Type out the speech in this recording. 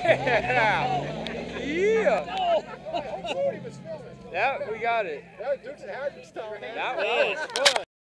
Yeah! Yeah! Yeah, we got it. That was Dukes and Hazard's time, man. That was fun.